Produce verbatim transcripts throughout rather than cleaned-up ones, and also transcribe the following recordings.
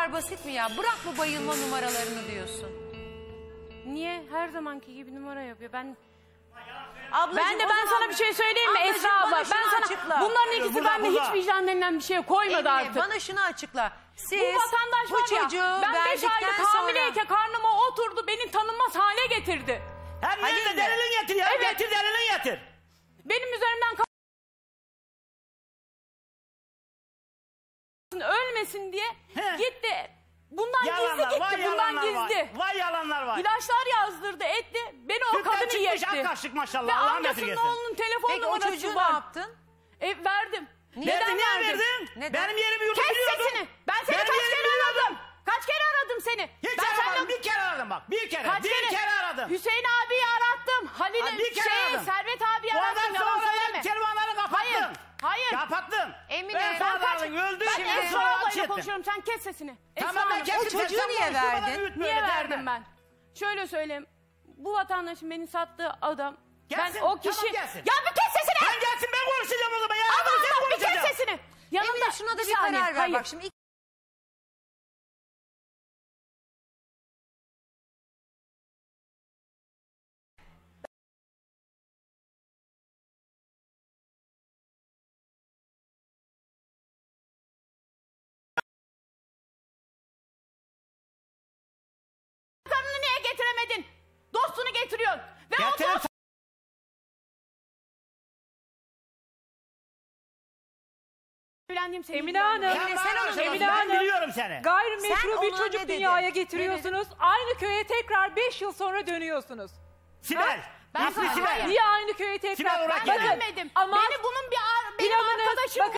kadar basit mi ya? Bırak bu bayılma numaralarını diyorsun. Niye? Her zamanki gibi numara yapıyor. Ben Ablacığım, ben de ben sana bir şey söyleyeyim mi Ablacığım, Esra abla? bana Ben şunu sana açıkla. bunların ikisi Burada, bende burada. hiç vicdan denilen bir şey koymadı Emine, artık. bana şunu açıkla. Siz Bu vatandaş bu var ya, çocuğu ben beş verdikten aylık sonra... hamileyken karnıma oturdu, beni tanınmaz hale getirdi. Hem Halil nerede mi? delilin getir ya. Evet. Getir delilin getir. Benim üzerimden ka- ölmesin diye He. gitti. Bundan Yalanlar, gizli vay gitti, bundan yalanlar var. gizli. Vay yalanlar var. İlaçlar yazdırdı, etti. Beni o Sütten kadını çıkmış yetti. ak kaşık maşallah. Ve Allah'ın amcasının esirgesin. oğlunun telefon Peki o numarası çocuğu ne var. yaptın? E, verdim. Verdin, niye verdim? verdin? Neden? Benim yerimi yurdu Kes biliyordum. sesini. Ben seni Benim kaç yerimi kere biliyordum. aradım. Kaç kere aradım seni. Hiç ben aramadım. senden- Bir kere aradım bak. Bir kere. Kaç bir kere, aradım. Hüseyin abiyi arattım. Halil'in Ha, bir kere şey, aradım. Servet abiyi Bu arattım. adam Yalan sonra söyleme. telefonları kapattın. Hayır. Hayır. Kapattın. Emine, Ben ben sonra kaç- aradın. Öldü. Ben Şimdi Esra sonra ablayla alçı ettin. konuşuyorum. Sen kes sesini. Esra Tamam ben Hanım. kestim. O çocuğu Sen niye konuşma, bana verdin? büyütme, Niye öyle verdim derme. ben? Şöyle söyleyeyim. Bu vatandaşın beni sattığı adam. Gelsin, Ben o kişi... tamam gelsin. Ya bir kes sesini! Ben gelsin ben konuşacağım o zaman. Ya. Allah Ben Allah bir kes konuşacağım. sesini! Yanımda Emine şuna da bir saniye, karar ver. hayır. Bak şimdi Karını niye getiremedin? Dostunu getiriyorsun. Ve o Getirin. dost... Evlendiğim sevgilim Emine Hanım, var. Sen Emine, bana sen onu- konuşamazsın, Emine ben Hanım. biliyorum seni. Gayrimeşru Sen bir ona çocuk ne dedin? dünyaya Ne getiriyorsunuz. Aynı köye tekrar beş yıl sonra dönüyorsunuz. Sibel. Ben İsmi sana- Sibel. hayır. Niye aynı köye tekrar? Sibel olarak Ben Bakın, dönmedim. ama- Beni bunun bir ar- benim Planınız- arkadaşım... bakın-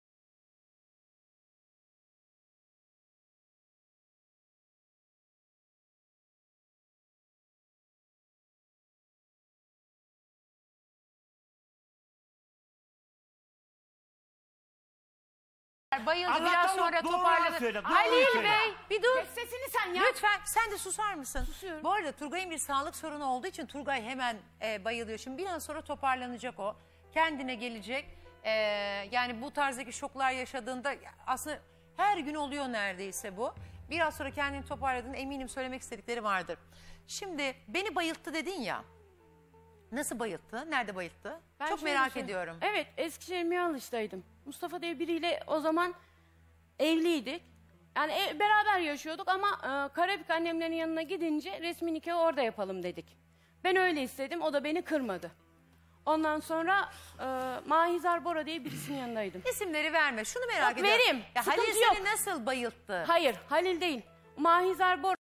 bayıldı Allah'tan biraz sonra doğru toparladı. söyle, doğru Halil söyle. Bey bir dur. Kes sesini sen ya. Lütfen sen de susar mısın? Susuyorum. Bu arada Turgay'ın bir sağlık sorunu olduğu için Turgay hemen e, bayılıyor. Şimdi biraz sonra toparlanacak o. Kendine gelecek. E, yani bu tarzdaki şoklar yaşadığında aslında her gün oluyor neredeyse bu. Biraz sonra kendini toparladığında eminim söylemek istedikleri vardır. Şimdi beni bayılttı dedin ya. Nasıl bayılttı? Nerede bayılttı? Ben Çok şöyle merak söyleyeyim. ediyorum. Evet, Eskişehir Miyalıç'taydım. Mustafa diye biriyle o zaman evliydik. Yani e, beraber yaşıyorduk ama e, Karabük annemlerin yanına gidince resmi nikahı orada yapalım dedik. Ben öyle istedim, o da beni kırmadı. Ondan sonra e, Mahizar Bora diye birisinin yanındaydım. İsimleri verme. Şunu merak Yok, ediyorum. vereyim. Ya Sıkıntı Halil yok. seni nasıl bayılttı? Hayır, Halil değil. Mahizar Bora.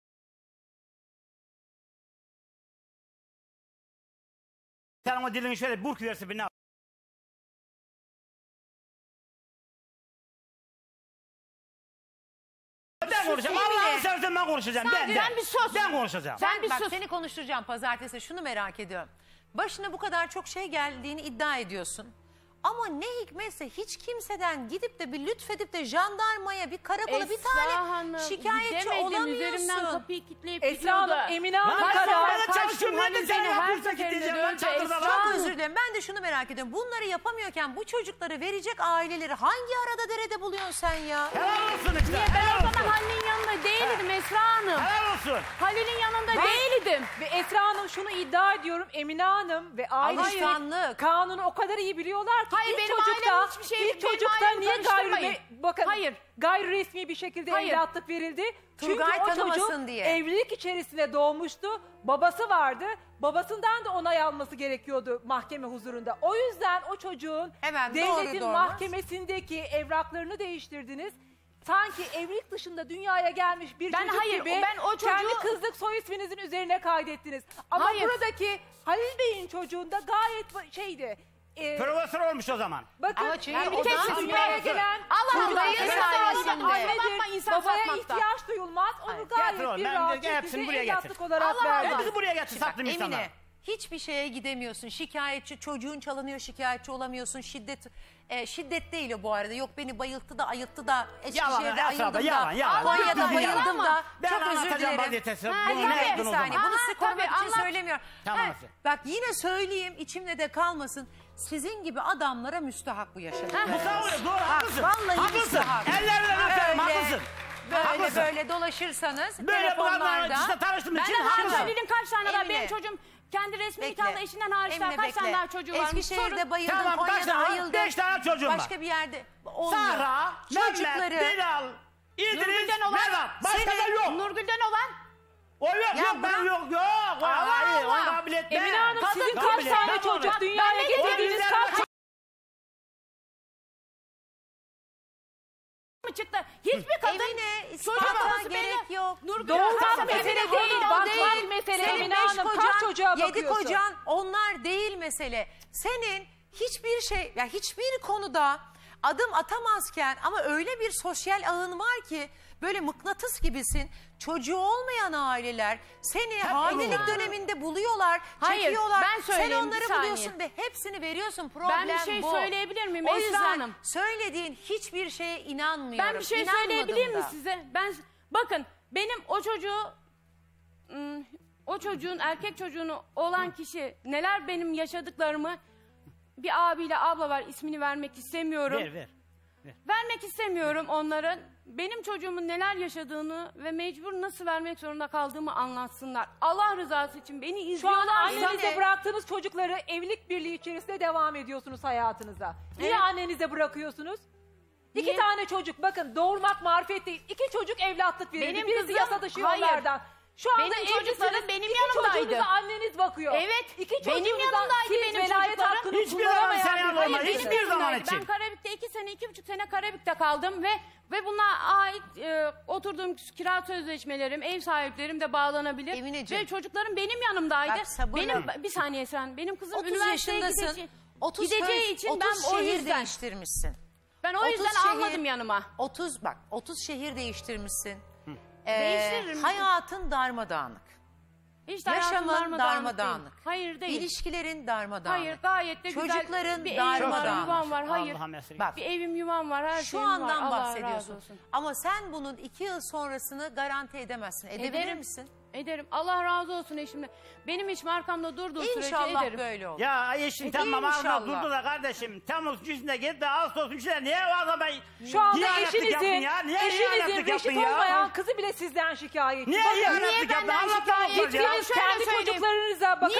Sen ama dilini şöyle burk verse bir ne yap? Ben konuşacağım. Emine. Allah'ını seversen ben konuşacağım. Ben, Sen ben. bir sus. Ben konuşacağım. Sen bir Bak sus. seni konuşturacağım pazartesi. Şunu merak ediyorum. Başına bu kadar çok şey geldiğini iddia ediyorsun. Ama ne hikmetse hiç kimseden gidip de bir lütfedip de jandarmaya bir karakola bir Esra tane Hanım, şikayetçi gidemedim. olamıyorsun. Üzerinden kapıyı kilitleyip Esra Hanım, gidiyordu. Emine Hanım Lan Kaç kadar. sefer ben kaçtım, çalışıyorum, Halil nerede sen beni ya? her Bursa seferinde gideceğim, ben dövdü. çadırda Esra lan. Çok Hanım. özür dilerim. Ben de şunu merak ediyorum. Bunları yapamıyorken bu çocukları verecek aileleri hangi arada derede buluyorsun sen ya? Helal olsun işte. Niye? Ben Helal o olsun. zaman Halil'in yanında değildim Esra Hanım. Helal olsun. Halil'in yanında Ben- değildim. Ve Esra Hanım şunu iddia ediyorum. Emine Hanım ve ailesi Alışkanlık. kanunu o kadar iyi biliyorlar ki Hayır, bir benim çocukta, ailem hiçbir şey- bir benim çocukta ailemi niye gayri, karıştırmayın. bakın, Hayır. gayri resmi bir şekilde Hayır. evlatlık verildi. Turgay Çünkü o tanımasın çocuk diye. evlilik içerisinde doğmuştu. Babası vardı. Babasından da onay alması gerekiyordu mahkeme huzurunda. O yüzden o çocuğun Hemen doğru, devletin doğru. mahkemesindeki evraklarını değiştirdiniz. Sanki evlilik dışında dünyaya gelmiş bir Ben çocuk hayır, gibi o- ben o çocuğu- kendi kızlık soy isminizin üzerine kaydettiniz. Ama Hayır. buradaki Halil Bey'in çocuğunda gayet va- şeydi. E, Profesör olmuş o zaman. bakın Ama çünkü yani o bir da- kez dünyaya gelen Allah Allah, Turgay'ın Esra Hanım, sayesinde. anneme bakma, annedir, insan babaya satmakta. ihtiyaç duyulmaz. Onu Hayır, gayet getir oğlum, bir ben rahat de hepsini şekilde buraya evlatlık getir. olarak Allah verdi. Allah. Hepsi buraya getir Şimdi bak, sattım insanlara. Emine hiçbir şeye gidemiyorsun. Şikayetçi çocuğun çalınıyor, şikayetçi olamıyorsun. Şiddet e, şiddet değil o bu arada. Yok beni bayılttı da ayılttı da Yalan, Eskişehir'de Esra ayıldım abla, da yalan, yalan. Konya'da Yalan bayıldım mı? da. Ben Çok özür anlatacağım dilerim. vaziyetesi. Ha, Bunu tabii. ne Bir yaptın o saniye zaman? bunu Aha, sık korumak tabii, için anlat. söylemiyorum. Tamam, Ha, nasıl? bak yine söyleyeyim içimde de kalmasın. Sizin gibi adamlara müstahak bu yaşadıklarınız. Mustafa öyle doğru Bak, haklısın. vallahi Haklısın. müstahak. Ellerine öperim Öyle. haklısın. böyle Haklısın. böyle dolaşırsanız Böyle bu kadar telefonlarda. işte tanıştığım Ben için de daha haklısın. söyleyeyim kaç tane daha Emine. benim çocuğum kendi resmi Bekle. nikahlı eşinden hariç daha Emine kaç tane bekle. daha çocuğu var? Eskişehir'de Sorun. bayıldın, Tamam, kaç Konya'da tane var? ayıldın. Beş tane çocuğum var. Başka bir yerde olmuyor. Sara, Mehmet, Çocukları. Bilal, İdris, Nurgül'den olan, Vedat. Başka da senin- yok. Nurgül'den olan. O yok Ya yok ben bırak. yok yok. Allah Hayır Allah. onu kabul etme. Emine Hanım Kadın sizin kabul kaç etme. tane Ben çocuk onu- dünyaya Ben de getirdiğiniz diyorum. kaç çocuk mı çıktı? Hiçbir kadın Evine çocuk ispata babası gerek belli. yok. Nurgül Doğurmak Hasan mesele belli. değil, Onun bakmak değil. mesele. Senin Emine beş Hanım, kaç kocan, çocuğa yedi bakıyorsun? kocan onlar değil mesele. Senin hiçbir şey, ya hiçbir konuda adım atamazken ama öyle bir sosyal ağın var ki böyle mıknatıs gibisin. Çocuğu olmayan aileler seni hamilelik olur. döneminde buluyorlar, Hayır, çekiyorlar. ben Sen söyleyeyim, bir onları saniye. buluyorsun ve hepsini veriyorsun. Problem Ben bir şey bu. söyleyebilir miyim O Esra yüzden Hanım? söylediğin hiçbir şeye inanmıyorum. Ben bir şey İnanmadım söyleyebilir miyim da. size? Ben bakın benim o çocuğu ım, o çocuğun erkek çocuğunu olan kişi neler benim yaşadıklarımı bir abiyle abla var ismini vermek istemiyorum. Ver ver. Vermek istemiyorum onların. Benim çocuğumun neler yaşadığını ve mecbur nasıl vermek zorunda kaldığımı anlatsınlar. Allah rızası için beni Şu an izliyorlar. annenize Emine. bıraktığınız çocukları evlilik birliği içerisinde devam ediyorsunuz hayatınıza. Niye Evet. annenize bırakıyorsunuz? İki Niye? tane çocuk, bakın doğurmak marifet değil. İki çocuk evlatlık verildi. Benim Birisi kızım- yasa dışı hayır. yollardan. Şu anda Benim evlisiniz, çocuklarım benim iki yanımdaydı. çocuğunuza anneniz bakıyor. Evet, İki benim çocuğunuza yanımdaydı siz benim velayet çocuklarım. hakkını Hiçbir zaman kullanamayan senin bir yanında kadın. olmadı, Benim hiçbir zaman yanımdaydı. için. Ben Karabük'te iki sene, iki buçuk sene Karabük'te kaldım ve ve buna ait e, oturduğum kira sözleşmelerim, ev sahiplerim de bağlanabilir. Emineciğim. Ve çocuklarım benim yanımdaydı. Bak, sabırla. Benim bir saniye sen, benim kızım otuz üniversiteye yaşındasın. gideceği, otuz gideceği köy- için otuz ben o şehir yüzden değiştirmişsin. ben o otuz yüzden şehir- almadım yanıma. otuz bak otuz şehir değiştirmişsin. Değiştiririm. Hayatın darmadağınık. Hiç hayatım Yaşamın darmadağınık darmadağınık. değil. Hayır değil. İlişkilerin darmadağınık. Hayır gayet de güzel. Çocukların bir evim var, darmadağınık. yuvam var. Hayır. Allah'a mesleği. Bak Bir evim yuvam var, her şu şeyim var. andan Allah razı bahsediyorsun. olsun. Ama sen bunun iki yıl sonrasını garanti edemezsin. Edebilir Ederim. misin? Ederim. Allah razı olsun eşimle. Benim hiç arkamda durduğu sürece İnşallah ederim. böyle olur. Ya eşim E, tamam inşallah. ağzına durdu da kardeşim. Temmuz yüzüne gitti Ağustos yüzüne niye o zaman Şu anda hiyanetlik eşinizin, yaptın ya? Niye eşinizin hiyanetlik yaptın reşit ya? olmayan kızı bile sizden şikayetçi. Niye Bakın, hiyanetlik yaptın? benden Allah şikayet Allah ya. Gittiniz Şöyle kendi söyleyeyim. çocuklarınıza bakın. Niye?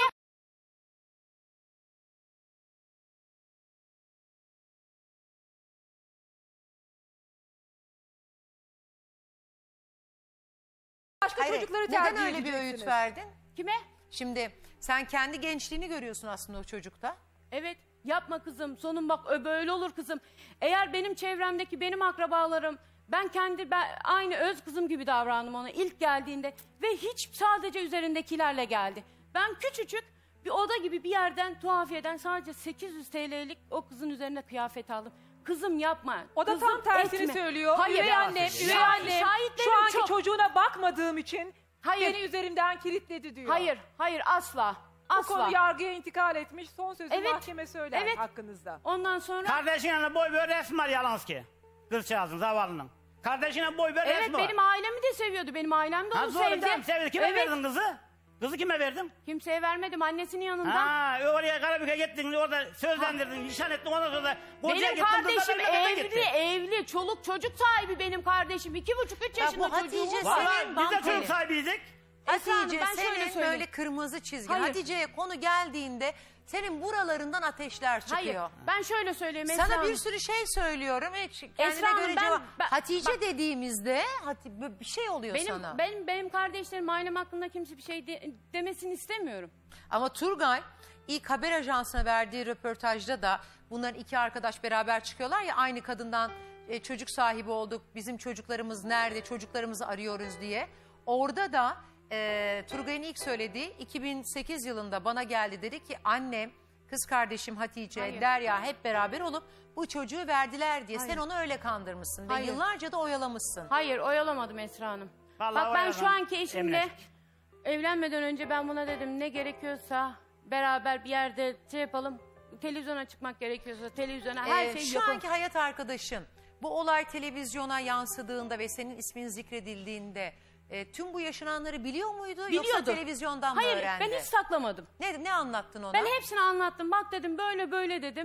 Başka Hayır, çocukları neden tercih öyle bir öğüt edeceksiniz. verdin? Kime? Şimdi sen kendi gençliğini görüyorsun aslında o çocukta. Evet. Yapma kızım. Sonun bak ö- böyle olur kızım. Eğer benim çevremdeki benim akrabalarım ben kendi ben, aynı öz kızım gibi davrandım ona ilk geldiğinde ve hiç sadece üzerindekilerle geldi. Ben küçücük bir oda gibi bir yerden tuhafiyeden sadece sekiz yüz T L'lik o kızın üzerine kıyafet aldım. Kızım yapma. O da Kızım tam tersini etme. söylüyor. Hayır. Üvey annem, Yalan üvey söylüyor. annem Şahitlerim şu anki çok. çocuğuna bakmadığım için Hayır. beni üzerimden kilitledi diyor. Hayır, hayır asla. Bu Asla. konu yargıya intikal etmiş. Son sözü Evet, mahkeme söyler evet. hakkınızda. Ondan sonra Kardeşinin yanında boy ver resmi var Yalanski. Kızcağızın zavallının. Kardeşine boy ver evet resmi var. benim ailemi de seviyordu. Benim ailem de Ha onu doğru sevdi. tamam sevdi. Kime Evet. verdin kızı? Kızı kime verdin? Kimseye vermedim annesinin yanında. Ha oraya Karabük'e gittin orada sözlendirdin, nişan ettin ondan sonra kocaya Benim gittin kızla kardeşim memlekete evli, gittin. evli, çoluk çocuk sahibi benim kardeşim. İki buçuk, üç Ya yaşında bu Hatice çocuğum var. Vallahi senin biz de bankeli. çocuk sahibiydik. Esra Hanım, Hatice ben şöyle senin söyleyeyim. böyle kırmızı çizgi. Hayır. Hatice'ye konu geldiğinde senin buralarından ateşler çıkıyor. Hayır, ben şöyle söyleyeyim Esra Sana Hanım. bir sürü şey söylüyorum. Hiç kendine Esra Hanım, göre ben- cevap. ben- Hatice bak- dediğimizde Hati- bir şey oluyor Benim, sana. benim, benim kardeşlerim, ailem hakkında kimse bir şey de- demesini istemiyorum. Ama Turgay ilk haber ajansına verdiği röportajda da bunların iki arkadaş beraber çıkıyorlar ya aynı kadından e, çocuk sahibi olduk. Bizim çocuklarımız nerede? Çocuklarımızı arıyoruz diye. Orada da e, Turgay'ın ilk söylediği iki bin sekiz yılında bana geldi dedi ki annem, kız kardeşim Hatice, Hayır. Derya hep beraber olup bu çocuğu verdiler diye. Hayır. Sen onu öyle kandırmışsın ve Hayır. yıllarca da oyalamışsın. Hayır, oyalamadım Esra Hanım. Vallahi Bak ben oyaladım. şu anki eşimle Eminetik. evlenmeden önce ben buna dedim ne gerekiyorsa beraber bir yerde şey yapalım. Televizyona çıkmak gerekiyorsa televizyona her Ee, şeyi şu yapalım. anki hayat arkadaşın bu olay televizyona yansıdığında ve senin ismin zikredildiğinde e, tüm bu yaşananları biliyor muydu? Yoksa Biliyordu. televizyondan mı Hayır, öğrendi? ben hiç saklamadım. Ne, ne anlattın ona? Ben hepsini anlattım. Bak dedim böyle böyle dedim.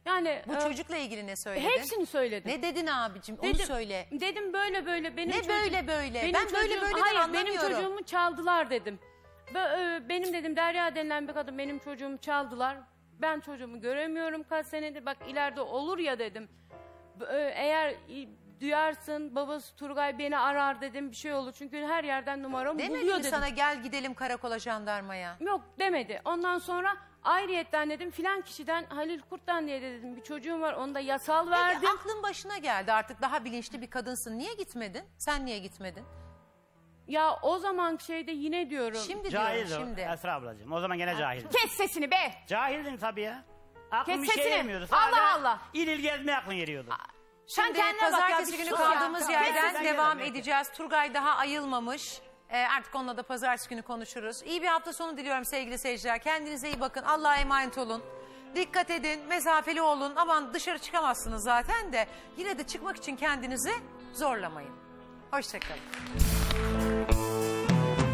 Yani Bu e, çocukla ilgili ne söyledin? hepsini söyledim. Ne dedin abicim? Onu Dedim- söyle. Dedim böyle böyle benim Ne çocuğum- böyle böyle? benim Ben böyle çocuğum- böyleden hayır, anlamıyorum. benim çocuğumu çaldılar dedim. Ve, e, benim dedim Derya denilen bir kadın benim çocuğumu çaldılar. Ben çocuğumu göremiyorum kaç senedir. Bak ileride olur ya dedim. B- e, Eğer e, duyarsın babası Turgay beni arar dedim bir şey olur. Çünkü her yerden numaramı Demedi buluyor mi dedim. sana gel gidelim karakola jandarmaya? Yok demedi. Ondan sonra ayrıyetten dedim filan kişiden Halil Kurt'tan diye de dedim bir çocuğum var onu da yasal verdim. Peki, aklın başına geldi artık daha bilinçli bir kadınsın. Niye gitmedin? Sen niye gitmedin? Ya o zaman şeyde yine diyorum. Şimdi Cahil diyorum şimdi. Esra ablacığım. O zaman gene cahil. Kes sesini be. Cahildin tabii ya. Aklın Kes bir şey sesini. yemiyordu. Allah Sadece Allah. İl il gezmeye aklın yeriyordu. Sen Şimdi kendine bak ya, pazartesi bir günü sus ya. kaldığımız Tamam. yerden Kes, devam kes. edeceğiz. Turgay daha ayılmamış. Ee, artık onunla da pazartesi günü konuşuruz. İyi bir hafta sonu diliyorum sevgili seyirciler. Kendinize iyi bakın. Allah'a emanet olun. Dikkat edin, mesafeli olun. Aman dışarı çıkamazsınız zaten de. Yine de çıkmak için kendinizi zorlamayın. Hoşçakalın.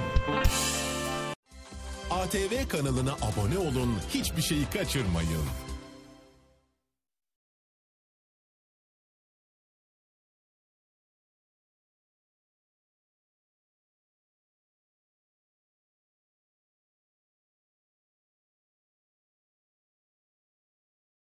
A T V kanalına abone olun, hiçbir şeyi kaçırmayın.